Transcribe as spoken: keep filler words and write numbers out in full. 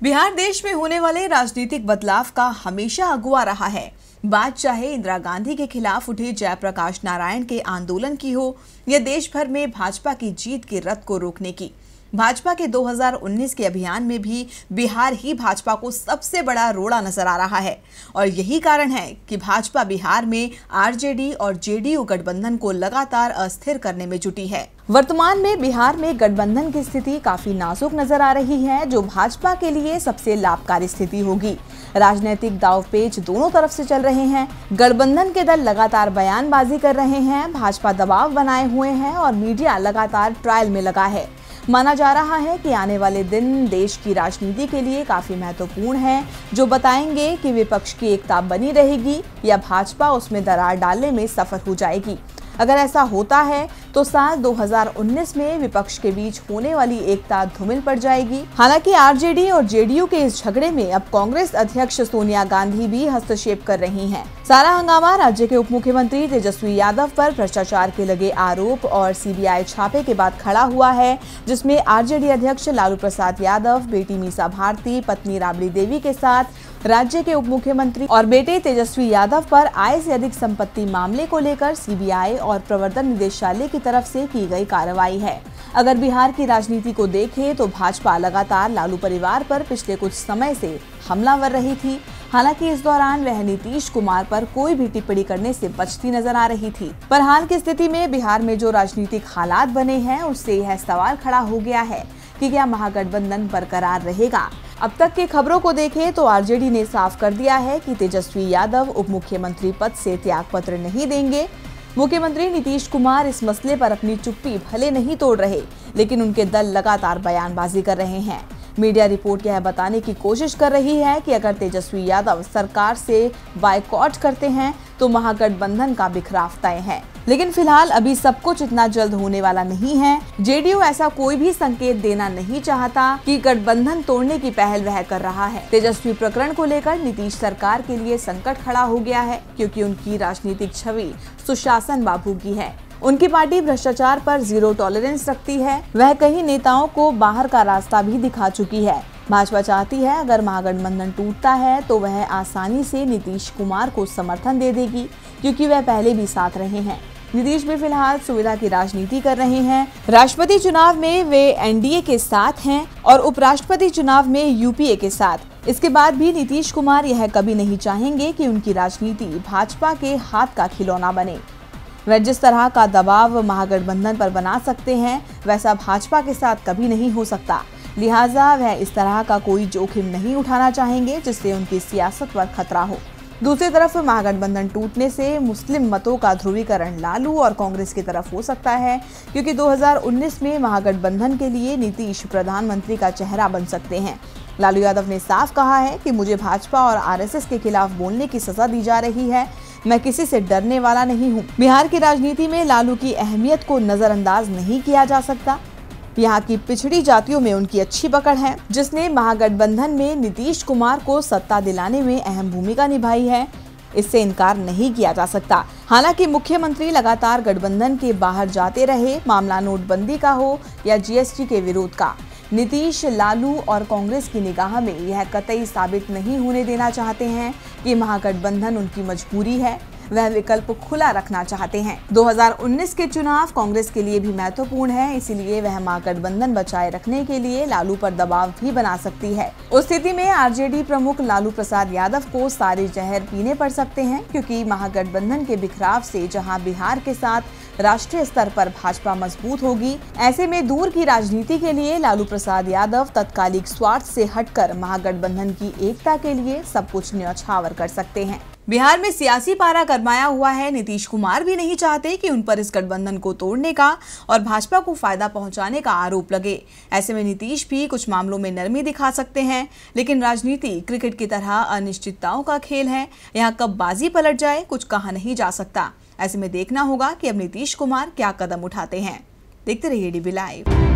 बिहार देश में होने वाले राजनीतिक बदलाव का हमेशा अगुवा रहा है। बात चाहे इंदिरा गांधी के खिलाफ उठे जयप्रकाश नारायण के आंदोलन की हो या देश भर में भाजपा की जीत के रथ को रोकने की। भाजपा के दो हज़ार उन्नीस के अभियान में भी बिहार ही भाजपा को सबसे बड़ा रोड़ा नजर आ रहा है और यही कारण है कि भाजपा बिहार में आरजेडी और जेडीयू गठबंधन को लगातार अस्थिर करने में जुटी है। वर्तमान में बिहार में गठबंधन की स्थिति काफी नाजुक नजर आ रही है, जो भाजपा के लिए सबसे लाभकारी स्थिति होगी। राजनीतिक दांवपेच दोनों तरफ से चल रहे हैं। गठबंधन के दल लगातार बयानबाजी कर रहे हैं, भाजपा दबाव बनाए हुए है और मीडिया लगातार ट्रायल में लगा है। माना जा रहा है कि आने वाले दिन देश की राजनीति के लिए काफी महत्वपूर्ण है, जो बताएंगे कि विपक्ष की एकता बनी रहेगी या भाजपा उसमें दरार डालने में सफल हो जाएगी। अगर ऐसा होता है तो साल दो हज़ार उन्नीस में विपक्ष के बीच होने वाली एकता धूमिल पड़ जाएगी। हालांकि आरजेडी और जेडीयू के इस झगड़े में अब कांग्रेस अध्यक्ष सोनिया गांधी भी हस्तक्षेप कर रही हैं। सारा हंगामा राज्य के उप मुख्यमंत्री तेजस्वी यादव पर भ्रष्टाचार के लगे आरोप और सीबीआई छापे के बाद खड़ा हुआ है, जिसमें आरजेडी अध्यक्ष लालू प्रसाद यादव, बेटी मीसा भारती, पत्नी राबड़ी देवी के साथ राज्य के उप मुख्यमंत्री और बेटे तेजस्वी यादव पर आय से अधिक संपत्ति मामले को लेकर सीबीआई और प्रवर्तन निदेशालय की तरफ से की गई कार्रवाई है। अगर बिहार की राजनीति को देखें तो भाजपा लगातार लालू परिवार पर पिछले कुछ समय से हमलावर रही थी। हालांकि इस दौरान वह नीतीश कुमार पर कोई भी टिप्पणी करने से बचती नजर आ रही थी। पर हाल की स्थिति में बिहार में जो राजनीतिक हालात बने हैं, उससे यह सवाल खड़ा हो गया है कि क्या महागठबंधन बरकरार रहेगा। अब तक की खबरों को देखें तो आरजेडी ने साफ कर दिया है कि तेजस्वी यादव उप मुख्यमंत्री पद से त्यागपत्र नहीं देंगे। मुख्यमंत्री नीतीश कुमार इस मसले पर अपनी चुप्पी भले नहीं तोड़ रहे, लेकिन उनके दल लगातार बयानबाजी कर रहे हैं। मीडिया रिपोर्ट यह बताने की कोशिश कर रही है कि अगर तेजस्वी यादव सरकार से बायकॉट करते हैं तो महागठबंधन का बिखराव तय है। लेकिन फिलहाल अभी सब कुछ इतना जल्द होने वाला नहीं है। जेडीयू ऐसा कोई भी संकेत देना नहीं चाहता कि गठबंधन तोड़ने की पहल वह कर रहा है। तेजस्वी प्रकरण को लेकर नीतीश सरकार के लिए संकट खड़ा हो गया है, क्योंकि उनकी राजनीतिक छवि सुशासन बाबू की है। उनकी पार्टी भ्रष्टाचार पर जीरो टॉलरेंस रखती है। वह कई नेताओं को बाहर का रास्ता भी दिखा चुकी है। भाजपा चाहती है अगर महागठबंधन टूटता है तो वह आसानी से नीतीश कुमार को समर्थन दे देगी, क्योंकि वह पहले भी साथ रहे हैं। नीतीश भी फिलहाल सुविधा की राजनीति कर रहे हैं। राष्ट्रपति चुनाव में वे एनडीए के साथ हैं और उपराष्ट्रपति चुनाव में यूपीए के साथ। इसके बाद भी नीतीश कुमार यह कभी नहीं चाहेंगे कि उनकी राजनीति भाजपा के हाथ का खिलौना बने। वह जिस तरह का दबाव महागठबंधन पर बना सकते हैं, वैसा भाजपा के साथ कभी नहीं हो सकता। लिहाजा वह इस तरह का कोई जोखिम नहीं उठाना चाहेंगे जिससे उनकी सियासत पर खतरा हो। दूसरी तरफ महागठबंधन टूटने से मुस्लिम मतों का ध्रुवीकरण लालू और कांग्रेस की तरफ हो सकता है, क्योंकि दो हज़ार उन्नीस में महागठबंधन के लिए नीतीश प्रधानमंत्री का चेहरा बन सकते हैं। लालू यादव ने साफ कहा है कि मुझे भाजपा और आरएसएस के खिलाफ बोलने की सजा दी जा रही है, मैं किसी से डरने वाला नहीं हूँ। बिहार की राजनीति में लालू की अहमियत को नजरअंदाज नहीं किया जा सकता। यहाँ की पिछड़ी जातियों में उनकी अच्छी पकड़ है, जिसने महागठबंधन में नीतीश कुमार को सत्ता दिलाने में अहम भूमिका निभाई है। इससे इनकार नहीं किया जा सकता। हालांकि मुख्यमंत्री लगातार गठबंधन के बाहर जाते रहे, मामला नोटबंदी का हो या जीएसटी के विरोध का। नीतीश, लालू और कांग्रेस की निगाह में यह कतई साबित नहीं होने देना चाहते हैं कि महागठबंधन उनकी मजबूरी है। वह विकल्प खुला रखना चाहते हैं। दो हज़ार उन्नीस के चुनाव कांग्रेस के लिए भी महत्वपूर्ण है, इसीलिए वह महागठबंधन बचाए रखने के लिए लालू पर दबाव भी बना सकती है। उस स्थिति में आरजेडी प्रमुख लालू प्रसाद यादव को सारे जहर पीने पड़ सकते हैं, क्योंकि महागठबंधन के बिखराव से जहां बिहार के साथ राष्ट्रीय स्तर पर भाजपा मजबूत होगी, ऐसे में दूर की राजनीति के लिए लालू प्रसाद यादव तत्कालिक स्वार्थ से हटकर महागठबंधन की एकता के लिए सब कुछ न्यौछावर कर सकते हैं। बिहार में सियासी पारा गरमाया हुआ है। नीतीश कुमार भी नहीं चाहते कि उन पर इस गठबंधन को तोड़ने का और भाजपा को फायदा पहुंचाने का आरोप लगे। ऐसे में नीतीश भी कुछ मामलों में नरमी दिखा सकते हैं, लेकिन राजनीति क्रिकेट की तरह अनिश्चितताओं का खेल है। यहाँ कब बाजी पलट जाए कुछ कहा नहीं जा सकता। ऐसे में देखना होगा कि अब नीतीश कुमार क्या कदम उठाते हैं। देखते रहिए डीबी लाइव।